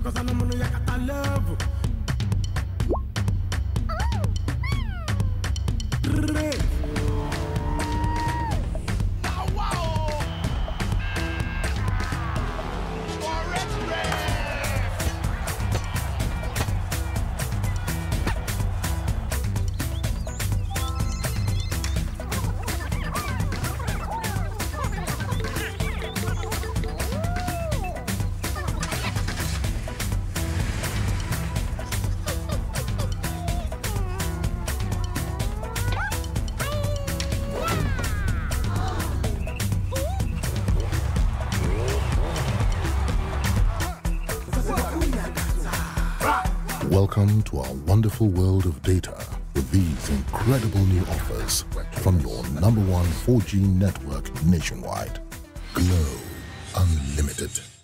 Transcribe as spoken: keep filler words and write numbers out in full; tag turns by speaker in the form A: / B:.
A: Welcome to our wonderful world of data with these incredible new offers from your number one four G network nationwide. Glo Unlimited.